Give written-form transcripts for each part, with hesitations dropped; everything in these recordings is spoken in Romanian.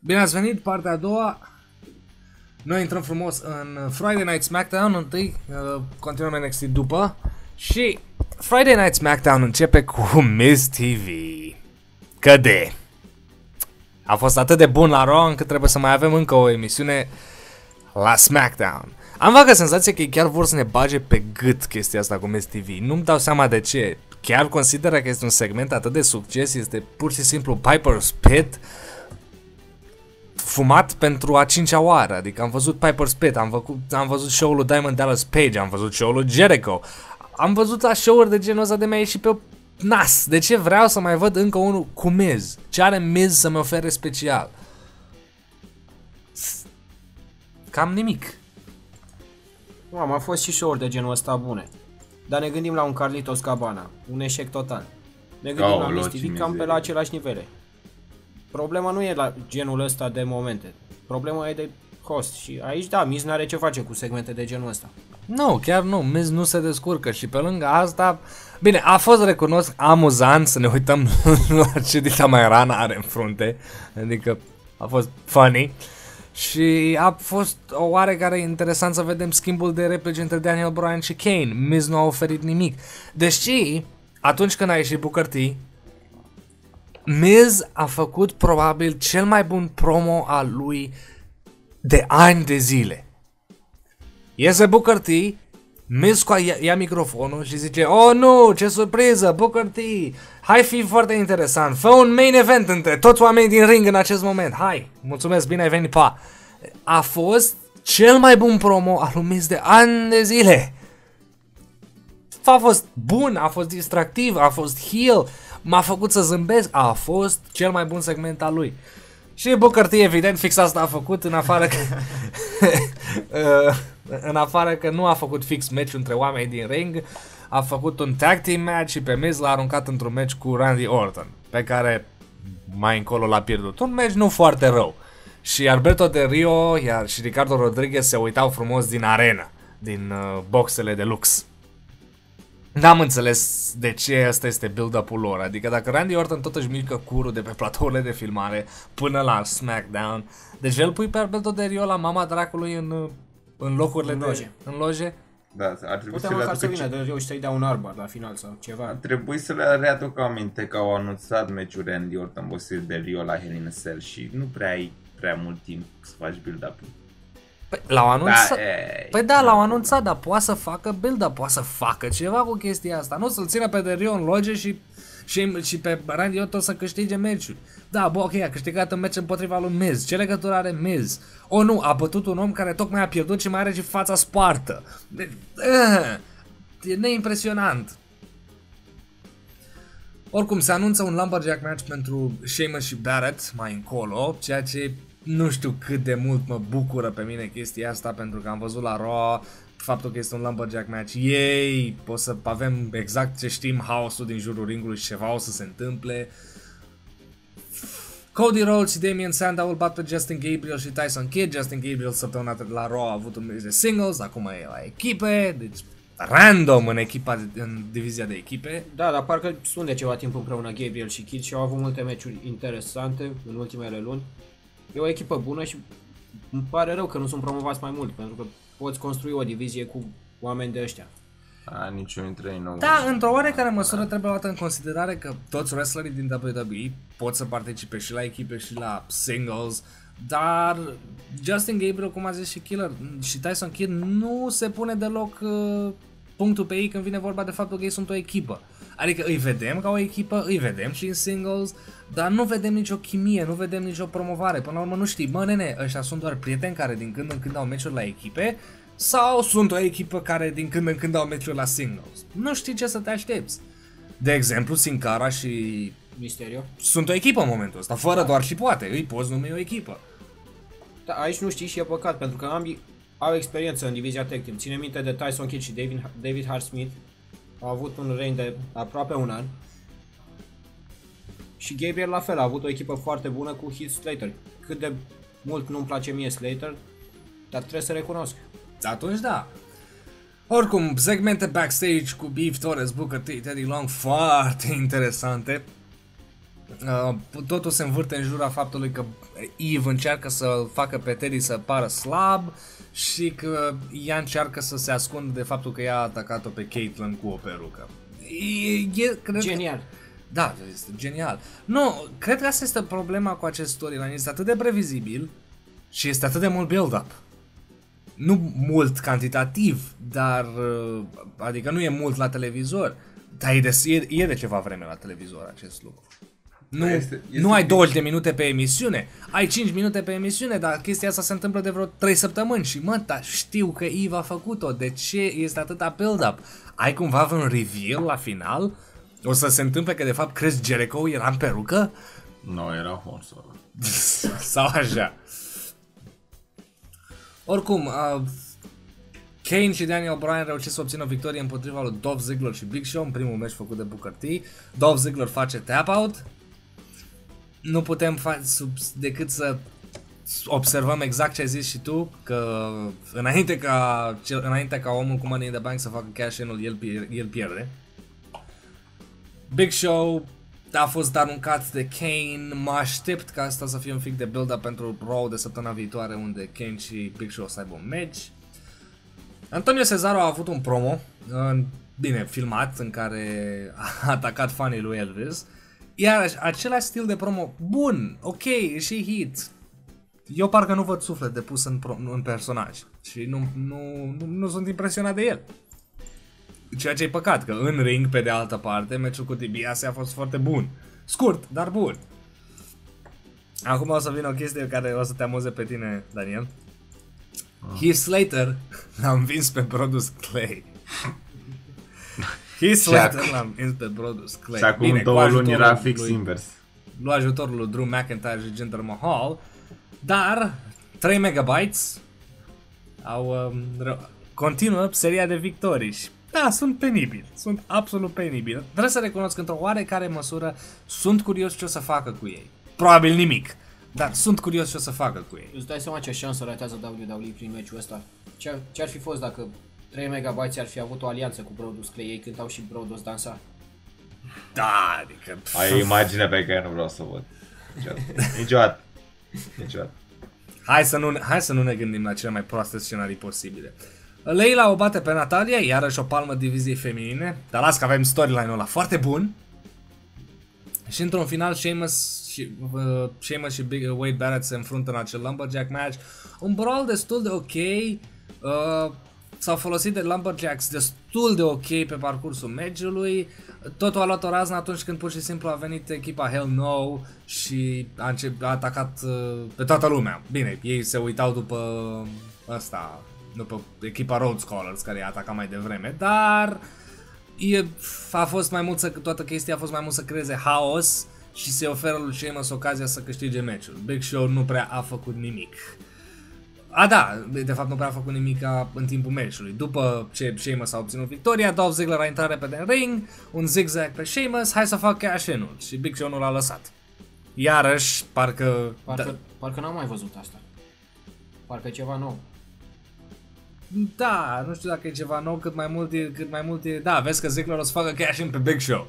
Bine ați venit, partea a doua. Noi intrăm frumos în Friday Night SmackDown întâi, continuăm NXT după. Și Friday Night SmackDown începe cu Miz TV. Căde. A fost atât de bun la Raw încât trebuie să mai avem încă o emisiune la SmackDown. Am vagă senzație că ei chiar vor să ne bage pe gât chestia asta cu Miz TV. Nu-mi dau seama de ce. Chiar consideră că este un segment atât de succes, este pur și simplu Piper's Pit fumat pentru a 5-a oară. Adică am văzut Piper's Pit, am văzut show-ul lui Diamond Dallas Page, am văzut show-ul lui Jericho. Am văzut la show-uri de genul ăsta de mi-a ieșit pe nas. De ce vreau să mai văd încă unul cu Miz? Ce are Miz să-mi ofere special? Cam nimic. Nu, am fost și show-uri de genul ăsta bune. Dar ne gândim la un Carlitos Cabana, un eșec total. Ne gândim la Miz TV cam pe la același nivele. Problema nu e la genul ăsta de momente. Problema e de host și aici da, Miz n-are ce face cu segmente de genul ăsta. Nu, chiar nu, Miz nu se descurcă și pe lângă asta, bine, a fost, recunosc, amuzant să ne uităm la ce Dita Mairana are în frunte, adică a fost funny și a fost o oarecare interesant să vedem schimbul de replici între Daniel Bryan și Kane. Miz nu a oferit nimic, deși atunci când a ieșit Booker T, Miz a făcut probabil cel mai bun promo al lui de ani de zile. Iese Booker T, Miz ia microfonul și zice: "Oh nu, ce surpriză, Booker T, hai fi foarte interesant, fă un main event între toți oamenii din ring în acest moment, hai, mulțumesc, bine ai venit, pa." A fost cel mai bun promo al lui Miz de ani de zile. A fost bun, a fost distractiv, a fost heel, m-a făcut să zâmbesc, a fost cel mai bun segment al lui. Și Booker T, evident, fix asta a făcut, în afară că în afară că nu a făcut fix match între oameni din ring, a făcut un tag team match și pe Miz l-a aruncat într-un match cu Randy Orton, pe care mai încolo l-a pierdut. Un match nu foarte rău. Și Alberto Del Rio iar și Ricardo Rodriguez se uitau frumos din arena, din boxele de lux. N-am înțeles de ce ăsta este build-up-ul lor, adică dacă Randy Orton tot își mișcă curul de pe platourile de filmare până la SmackDown, deci îl pui pe Alberto Del Rio la mama dracului în locurile în loje. În loje? Da, ar trebui putem măcar să vină Del Rio și să-i dea un arbar la final sau ceva. Ar trebui să le readuc aminte că au anunțat meciul Randy Orton vs. Del Rio la Hell in a Cell și nu prea ai prea mult timp să faci build-up-ul. Păi l-au anunțat, păi da, l-au anunțat, dar poate să facă build-up, poate să facă ceva cu chestia asta. Nu să-l țină pe Del Rio în loge și pe Randy Orton să câștige meciul. Da, bă, ok, a câștigat un meci împotriva lui Miz. Ce legătură are Miz? O, nu, a bătut un om care tocmai a pierdut și mai are și fața spartă. E neimpresionant. Oricum, se anunță un Lumberjack match pentru Sheamus și Barrett mai încolo, ceea ce nu știu cât de mult mă bucură pe mine chestia asta, pentru că am văzut la Raw faptul că este un Lumberjack match. Ei, o să avem exact ce știm, haosul din jurul ringului și ceva o să se întâmple. Cody Rhodes și Damien Sandow bat pe Justin Gabriel și Tyson Kidd. Justin Gabriel săptămâna la Raw a avut un meci de singles, acum e la echipe, deci random în divizia de echipe. Da, dar parcă sunt de ceva timp împreună Gabriel și Kidd și au avut multe meciuri interesante în ultimele luni. E o echipă bună și îmi pare rău că nu sunt promovați mai mult, pentru că poți construi o divizie cu oameni de ăștia. Niciunul dintre ei nu. Da, într-o oarecare măsură trebuie luată în considerare că toți wrestlerii din WWE pot să participe și la echipe și la singles, dar Justin Gabriel, cum a zis și Killer, și Tyson Kidd nu se pune deloc punctul pe ei când vine vorba de faptul că ei sunt o echipă. Adică îi vedem ca o echipă, îi vedem și în singles, dar nu vedem nicio chimie, nu vedem nicio promovare. Până la urmă nu știi, mă nene, ăștia sunt doar prieteni care din când în când au meciuri la echipe sau sunt o echipă care din când în când au meciuri la singles. Nu știi ce să te aștepți. De exemplu, Sin Cara și Mysterio sunt o echipă în momentul ăsta, fără doar și poate, îi poți numi o echipă. Da, aici nu știi și e păcat, pentru că ambii au experiență în divizia tag team. Ține minte de Tyson Kidd și David Hart Smith. Au avut un reign de aproape un an. Și Gabriel la fel, a avut o echipă foarte bună cu Heath Slater. Cât de mult nu-mi place mie Slater, dar trebuie să recunosc. Atunci da. Oricum, segmente backstage cu Beef Torres, Booker T, Teddy Long foarte interesante. Totul se învârte în jura faptului că Eve încearcă să facă pe Teddy să pară slab și că ea încearcă să se ascundă de faptul că ea a atacat-o pe Caitlyn cu o perucă. Genial. Da, este genial. Nu, cred că asta este problema cu acest storyline. Este atât de previzibil și este atât de mult build-up. Nu mult cantitativ, dar adică nu e mult la televizor, dar e de ceva vreme la televizor acest lucru. Nu ai 20 de minute pe emisiune, ai 5 minute pe emisiune, dar chestia asta se întâmplă de vreo 3 săptămâni și dar știu că Eve a făcut-o, de ce este atâta build-up? Ai cumva un reveal la final? O să se întâmple că de fapt Chris Jericho era în perucă? Nu, era Horse. Sau așa. Oricum, Kane și Daniel Bryan reușesc să obțină o victorie împotriva lui Dolph Ziggler și Big Show în primul meci făcut de Booker T. Dolph Ziggler face tap-out. Nu putem decât să observăm exact ce ai zis și tu, că înainte ca omul cu Money in the Bank să facă cash-in-ul, el pierde. Big Show a fost aruncat de Kane, mă aștept ca asta să fie un pic de build-up pentru Raw de săptămâna viitoare, unde Kane și Big Show să aibă un match. Antonio Cesaro a avut un promo, bine, filmat, în care a atacat fanii lui Elvis. Iar același stil de promo, bun, ok, e și hit. Eu parcă nu văd suflet de pus în personaj și nu sunt impresionat de el. Ceea ce e păcat, că în ring, pe de altă parte, meciul cu DiBiase a fost foarte bun. Scurt, dar bun. Acum o să vină o chestie care o să te amuze pe tine, Daniel. Heath Slater l-a învins pe Brodus Clay. Heath Slater l-a învins pe Brodus Clay. Și acum 2 luni era fix invers. Lu ajutorul lui Drew McIntyre și Jinder Mahal. Dar 3 megabytes continuă seria de victorii. Da, sunt penibil. Sunt absolut penibil. Trebuie să recunosc că într-o oarecare măsură sunt curios ce o să facă cu ei. Probabil nimic. Dar sunt curios ce o să facă cu ei. Îți dai seama ce șansă ratează WWE prin meciul ăsta? Ce ar fi fost dacă 3 megabytes ar fi avut o alianță cu Brodus Clay? Ei cântau și Brodus dansa. Da, adică... Ai o imagine pe care nu vreau să o văd. Niciodată. Hai să nu ne gândim la cele mai proaste scenarii posibile. Layla o bate pe Natalia, iarăși o palmă diviziei feminine. Dar las că avem storyline-ul ăla foarte bun. Și într-un final Sheamus și Wade Barrett se înfruntă în acel Lumberjack match. Un brawl destul de ok. S-au folosit de Lumberjacks destul de ok pe parcursul meciului. Totul a luat o razna atunci când pur și simplu a venit echipa Hell No și a atacat pe toată lumea. Bine, ei se uitau după după echipa Road Scholars care i-a atacat mai devreme, dar toată chestia a fost mai mult să creeze haos și se oferă lui Sheamus ocazia să câștige meciul. Big Show nu prea a făcut nimic. De fapt nu prea a făcut nimic în timpul meciului. După ce Sheamus a obținut victoria, Dolph Ziggler a intrat repede în ring, un zigzag pe Sheamus, hai să fac cash-in-ul și Big Show nu l-a lăsat. Iarăși, parcă n-am mai văzut asta. Parcă e ceva nou. Da, nu știu dacă e ceva nou, cât mai mult e, da, vezi că Ziggler o să facă cash-in pe Big Show.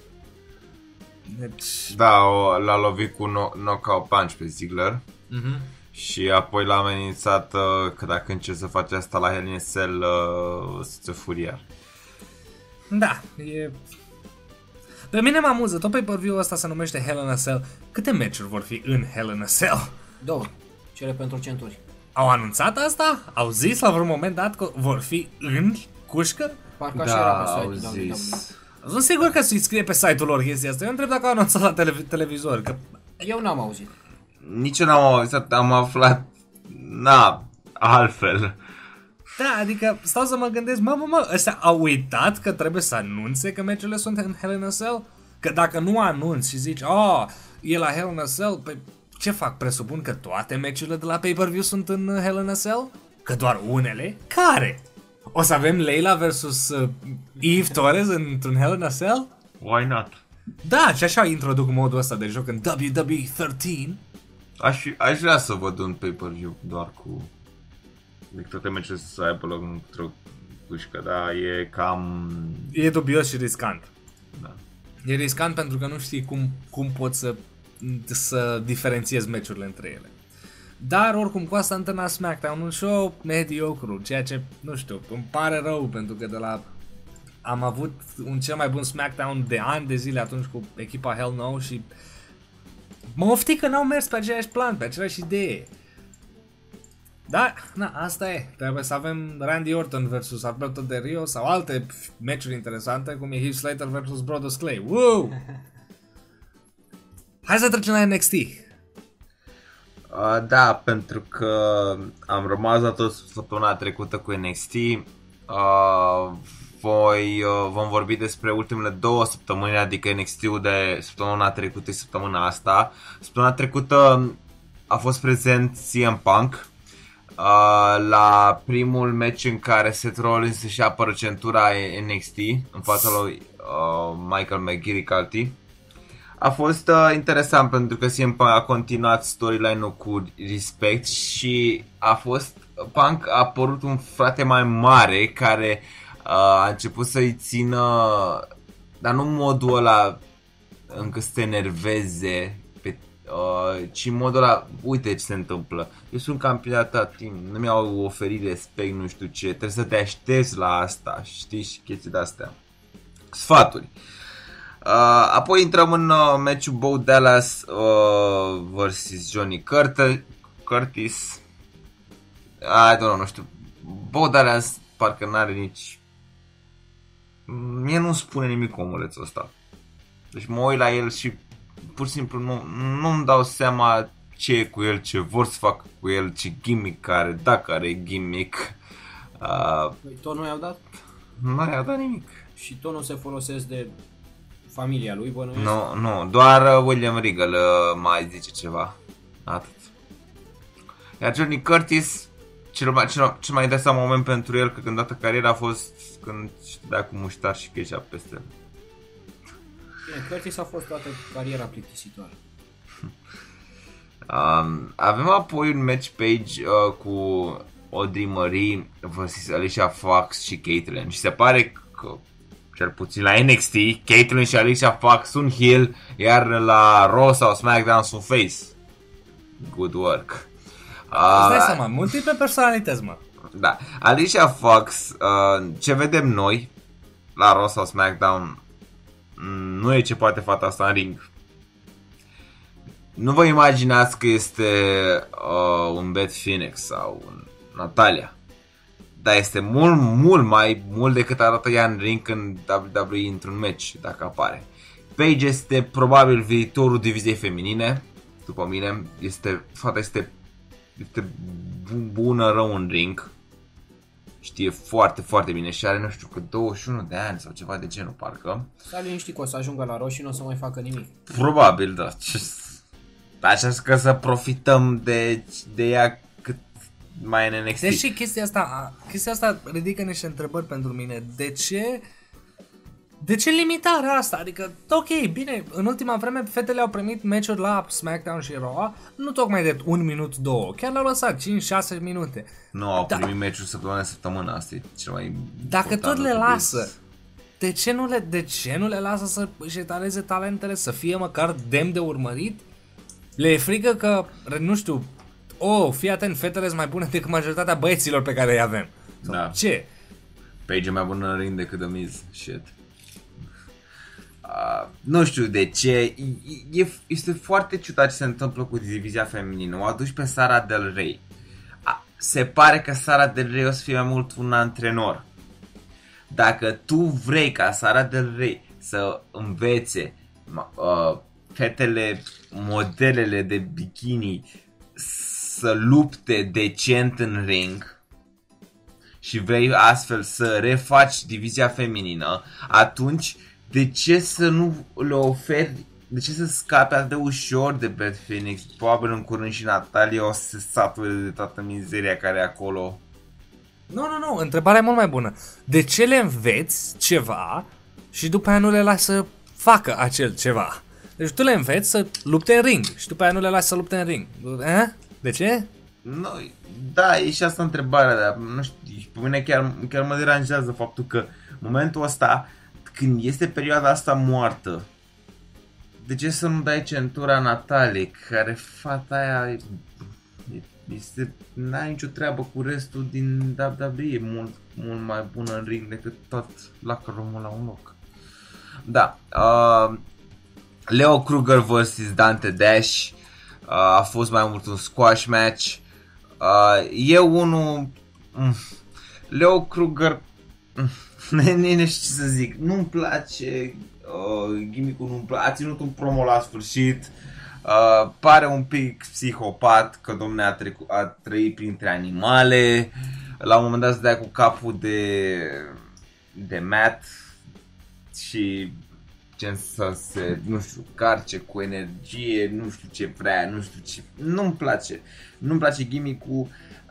Deci... Da, l-a lovit cu knockout punch pe Ziggler. Și apoi l-a amenințat că dacă încerci să faci asta la Hell in a Cell, să-ți furiar. Da, e... Pe mine mă amuză, tot pay-per-view-ul ăsta se numește Hell in a Cell. Câte meciuri vor fi în Hell in a Cell? 2, cele pentru centuri. Au anunțat asta? Au zis la vreun moment dat că vor fi în cușcă? Parcă așa era pe site-ul zis. Sunt sigur că se scrie pe site-ul lor chestia asta. Eu întreb dacă au anunțat la televizor. Că... Eu n-am auzit. Nici eu n-am auzit, am aflat, altfel. Da, adică stau să mă gândesc, ăstea au uitat că trebuie să anunțe că meciurile sunt în Hell in a Cell? Că dacă nu anunți și zici, e la Hell in a Cell, păi ce fac? Presupun că toate meciurile de la pay-per-view sunt în Hell in a Cell? Că doar unele? Care? O să avem Layla versus Eve Torres într-un Hell in a Cell? Why not? Da, și așa introduc modul ăsta de joc în WWE 13. Aș vrea să văd un pay-per-view doar cu... Deci toate meciurile să aibă loc într-o pușcă, dar e cam... E dubios și riscant. Da. E riscant pentru că nu știi cum poți să diferențiezi meciurile între ele. Dar oricum cu asta întâlna SmackDown un show mediocru, ceea ce, nu știu, îmi pare rău pentru că am avut un cel mai bun SmackDown de ani de zile atunci cu echipa Hell No și mă oftic că n-au mers pe aceeași plan, pe aceeași idee. Da, na, asta e. Trebuie să avem Randy Orton versus Alberto Del Rio sau alte meciuri interesante, cum e Heath Slater versus Brodus Clay. Woo! Hai să trecem la NXT. Da, pentru că am rămas atât săptămâna trecută cu NXT. Vom vorbi despre ultimele 2 săptămâni, adică NXT-ul de săptămâna trecută și săptămâna asta. Săptămâna trecută a fost prezent CM Punk la primul match în care Seth Rollins își apără centura NXT în fața lui Michael McGillicuddy. A fost interesant pentru că CM Punk a continuat storyline-ul cu respect și Punk a apărut un frate mai mare care a început să-i țină, dar nu în modul ăla încă să te enerveze, ci în modul ăla, uite ce se întâmplă, eu sunt campionat timp, nu mi-au oferit respect, nu știu ce, trebuie să te aștepți la asta, știi, și chestii de-astea. Sfaturi. Apoi intrăm în meciul Bo Dallas vs Johnny Curtis. Nu știu. Bo Dallas parcă n-are nici... Mie nu-mi spune nimic omulețul ăsta. Deci mă uit la el și pur și simplu nu-mi dau seama ce e cu el, ce vor să fac cu el, ce gimmick are, dacă are gimmick. Tot nu i-au dat? Nu i-au dat nimic. Și tot nu se folosesc de familia lui, bănuiesc? Nu, doar William Regal mai zice ceva. Atât. Iar Johnny Curtis, cel mai interesant moment pentru el, că când dată cariera a fost când dea cu muștar și ketchup peste el. Bine, Curtis a fost toată cariera plictisitoare. Avem apoi un match page cu Audrey Marie vs Alicia Fox și Caitlyn. Și se pare că, cel puțin la NXT, Caitlyn și Alicia Fox sunt heel, iar la Raw sau SmackDown sunt face. Good work. Îți dai seama, multiple personalități, mă. Da. Alicia Fox, ce vedem noi la Raw sau SmackDown, nu e ce poate fata asta în ring. Nu vă imaginați că este un Beth Phoenix sau un Natalia. Dar este mai mult decât arată ea în ring în WWE într-un match, dacă apare. Paige este probabil viitorul diviziei feminine, după mine. Fata este bună rău în ring. Știe foarte, foarte bine și are, nu știu, că 21 de ani sau ceva de genul, parcă. Stai liniștit că o să ajungă la Raw și nu o să mai facă nimic. Probabil, da. Așa că să profităm de ea cât mai în NXT. Deci și chestia asta ridică niște întrebări pentru mine. De ce limitarea asta? Adică, ok, bine, în ultima vreme fetele au primit meciuri la SmackDown și Raw, nu tocmai de 1 minut, 2, chiar le-au lăsat 5-6 minute. Nu au primit meciuri săptămână, asta e cel mai dacă tot le lasă, de ce nu le lasă să își etaleze talentele, să fie măcar demn de urmărit? Le e frică că, nu știu, fii atent, fetele sunt mai bune decât majoritatea băieților pe care îi avem. Da. Ce? Paige e mai bună în ring decât The Miz. Shit. Nu știu de ce. Este foarte ciudat ce se întâmplă cu divizia feminină. O aduci pe Sara Del Rey. Se pare că Sara Del Rey o să fie mai mult un antrenor. Dacă tu vrei ca Sara Del Rey să învețe fetele, modelele de bikini să lupte decent în ring și vrei astfel să refaci divizia feminină, atunci de ce să nu le oferi, de ce să scape atât de ușor de Beth Phoenix? Probabil în curând și Natalia o să se sature de toată mizeria care e acolo. Nu, întrebarea e mult mai bună. De ce le înveți ceva și după aia nu le lași să facă acel ceva? Deci tu le înveți să lupte în ring și după aia nu le lași să lupte în ring. De ce? Nu, da, e și asta întrebarea, dar nu știu, pe mine chiar mă deranjează faptul că în momentul ăsta, când este perioada asta moartă de ce să nu dai centura Natalie, care fata aia n-ai nicio treabă cu restul din WWE, e mult mai bună în ring decât tot locker room-ul la un loc. Da, Leo Kruger vs. Dante Dash, a fost mai mult un squash match. Leo Kruger, nu știu ce să zic, nu-mi place gimmick-ul, nu-mi place, a ținut un promo la sfârșit, pare un pic psihopat, că domne a trăit printre animale, la un moment dat se dea cu capul de Matt și gen să se, nu știu, carce cu energie, nu știu ce vrea, nu știu ce, nu-mi place gimmick-ul.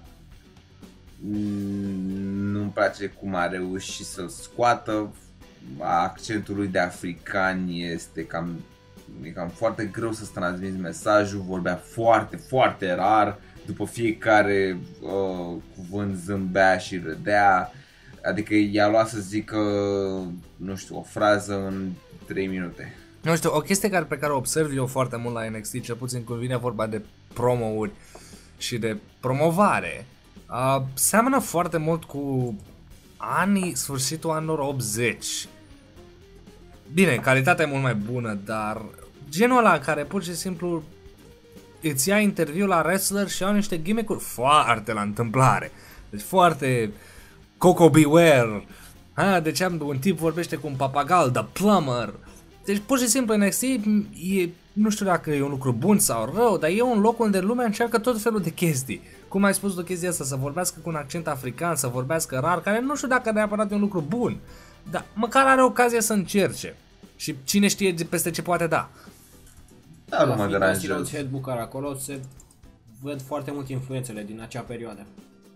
Nu-mi place cum a reușit să-l scoată. Accentul lui de african e cam foarte greu să-ți transmiți mesajul. Vorbea foarte, foarte rar. După fiecare cuvânt zâmbea și râdea. Adică i-a luat să zică, nu știu, o frază în 3 minute. Nu știu, o chestie pe care o observ eu foarte mult la NXT, cel puțin când vine vorba de promo-uri și de promovare, seamănă foarte mult cu sfârșitul anilor 80. Bine, calitatea e mult mai bună, dar genul ăla care pur și simplu îți ia interviu la wrestler și au niște gimmick-uri foarte la întâmplare. Deci foarte Coco Beware. Deci un tip vorbește cu un papagal, The Plumber. Deci pur și simplu NXT nu știu dacă e un lucru bun sau rău, dar e un loc unde lumea încearcă tot felul de chestii. Cum ai spus de chestia asta, să vorbească cu un accent african, să vorbească rar, care nu știu dacă neapărat e un lucru bun, dar măcar are ocazia să încerce. Și cine știe peste ce poate da. Da, nu mă deranjează. Headbooker acolo se văd foarte mult influențele din acea perioadă.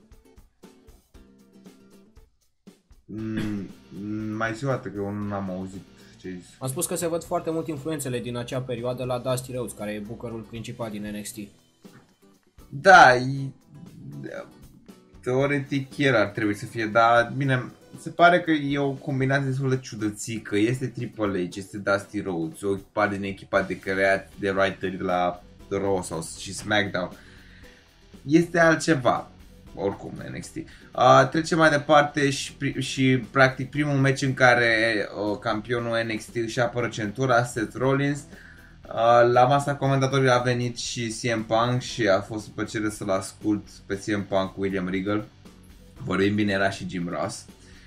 Mai zi o dată, că eu nu am auzit ce ai zis. Am spus că se văd foarte mult influențele din acea perioadă la Dusty Rhodes, care e bookerul principal din NXT. Da, teoretic el ar trebui să fie, dar bine, se pare că e o combinație destul de ciudățică. Este Triple H, este Dusty Rhodes, o parte din echipa de creat de writeri de la Raw sau și SmackDown. Este altceva, oricum, NXT. Trecem mai departe și practic primul match în care campionul NXT își apără centura, Seth Rollins. La masa comentatorilor a venit și CM Punk și a fost o plăcere să-l ascult pe CM Punk cu William Regal. Vorbim bine, era și Jim Ross.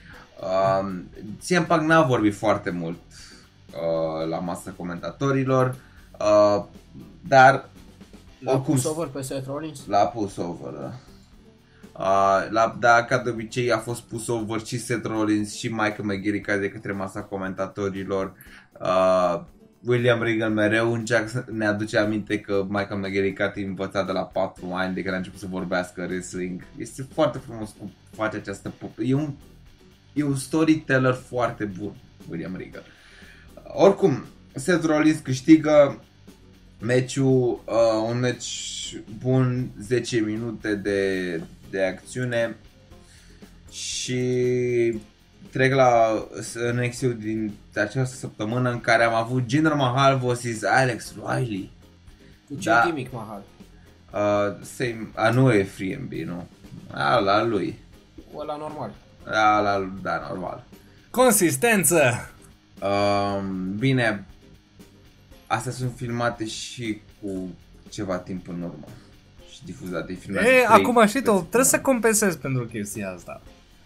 CM Punk n-a vorbit foarte mult la masa comentatorilor, dar l-a pus over pe Seth Rollins? L-a pus over, da. Dar ca de obicei a fost pus over și Seth Rollins și Michael McGillicuddy de către masa comentatorilor. William Regal mereu ne aduce aminte că Michael McGillicuddy învăța de la 4 ani de când a început să vorbească wrestling. Este foarte frumos cum face această e un storyteller foarte bun, William Regal. Oricum, Seth Rollins câștigă meciul, un match bun, 10 minute de acțiune și trec la NXT-ul din această săptămână în care am avut Jinder Mahal vs. Alex Riley. Cu ce gimmick Mahal? Nu e FreeMB, nu. La lui. Ăla normal. Da, normal. Consistență! Bine, astea sunt filmate și cu ceva timp în urmă și difuzate. Acum și tu, trebuie să compensezi pentru chestia asta.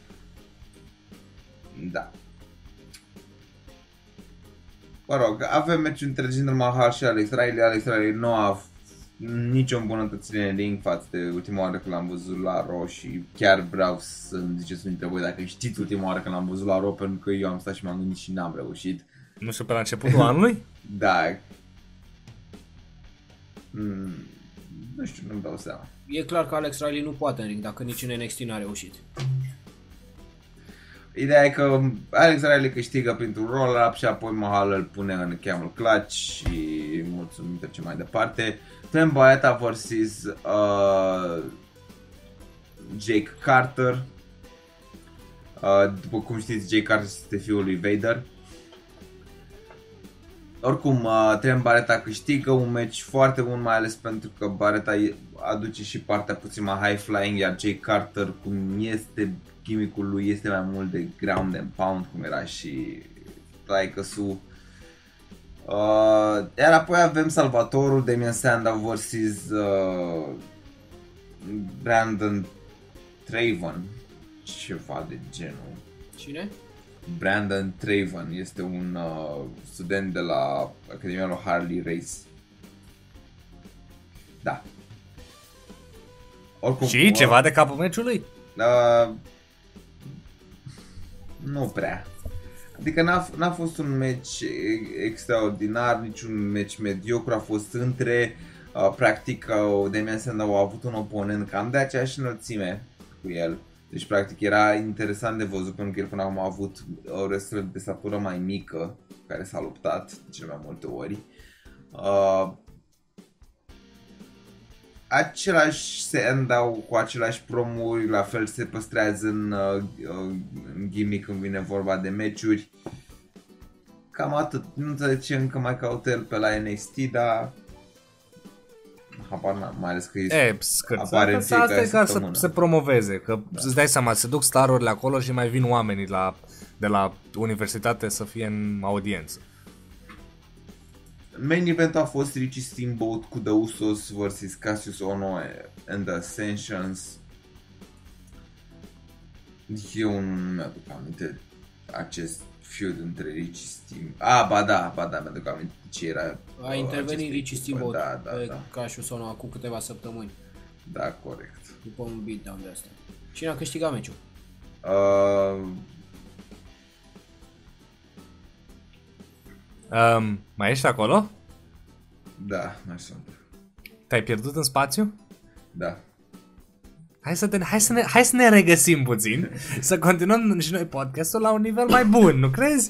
Da. Mă rog, avem meciul între Jinder Mahal și Alex Riley. Alex Riley nu a nicio îmbunătățire în ring față de ultima oară când l-am văzut la Raw și chiar vreau să-mi ziceți unul dintre voi dacă știți ultima oară când l-am văzut la Raw, pentru că eu am stat și m-am gândit și n-am reușit. Nu știu, pe la începutul anului? Da. Nu știu, nu-mi dau seama. E clar că Alex Riley nu poate în ring dacă nici în NXT n-a reușit. Ideea e că Alex Riley câștigă printr-un roll-up și apoi Mahal îl pune în camel clutch și mulțumim, trecem mai departe. Fem Balor vs. Jake Carter. După cum știți, Jake Carter este fiul lui Vader. oricum, Trent Barreta câștigă un meci foarte bun, mai ales pentru că Barreta aduce și partea puțin mai high-flying, iar Jay Carter, cum este chimicul lui, este mai mult de ground and pound, cum era și Taikasu. Iar apoi avem salvatorul Damien Sandow vs. Brandon Traven, ceva de genul. Cine? Brandon Traven este un student de la Academia lui Harley Race. Da. Oricum, și ceva de capul meciului? Nu prea. Adică n-a fost un meci extraordinar, niciun meci mediocru, a fost între. Practic, Damien Sandow a avut un oponent cam de aceeași înălțime cu el. Deci, practic, era interesant de văzut pentru că el până acum a avut o wrestler de statură mai mică care s-a luptat de cele mai multe ori. Același Sandow cu aceleași promuri, la fel se păstrează în gimmick când vine vorba de meciuri. Cam atât. Nu înțeleg ce încă mai caută el pe la NXT, dar habar n-am, mai ales că apare în asta e ca să se promoveze, că îți dai seama, se duc starurile acolo și mai vin oamenii de la universitate să fie în audiență. Main event a fost Richie Steamboat cu The Usos vs. Cassius Ohno and The Ascensions. Eu nu mi-aduc aminte acest feud între Richie Steamboat. Ba da, mi-aduc aminte ce era. A intervenit Richie Steamboat pe da. Cassius Ohno acum câteva săptămâni. Da, corect. După un beatdown de asta. Cine a câștigat meciul? Mai ești acolo? Da, mai sunt. Te-ai pierdut în spațiu? Da. Hai să ne regăsim puțin, să continuăm și noi podcastul la un nivel mai bun, nu crezi?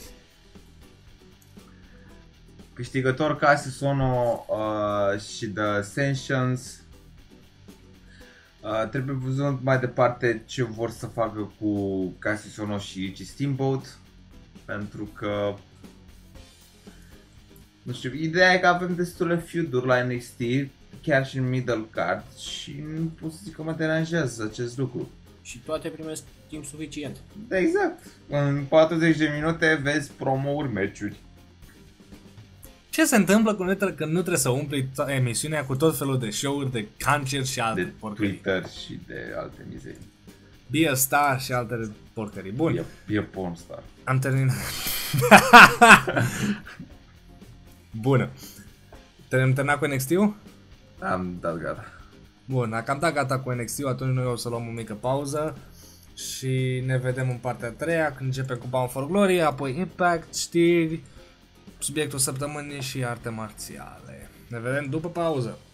Câștigător Cassius Ohno și The Ascensions. Trebuie văzut mai departe ce vor să facă cu Cassius Ohno și Richie Steamboat, pentru că nu știu, ideea e că avem destule feud-uri la NXT, chiar și în middle card, și nu pot să zic că mă deranjează acest lucru. Și toate primesc timp suficient. Da, exact. În 40 de minute vezi promo-uri, meciuri. Ce se întâmplă când nu trebuie să umpli emisiunea cu tot felul de show-uri, de cancer și alte porcării? De Twitter și de alte mizerii. Be a Star și alte porcării. Bun. Be a porn star. Am terminat. Bună. Te-am terminat cu NXT-ul? Am dat gata. Bun, dacă am dat gata cu NXT-ul, atunci noi o să luăm o mică pauză și ne vedem în partea a treia, când începem cu Bound for Glory, apoi Impact, știri, subiectul săptămânii și arte marțiale. Ne vedem după pauză.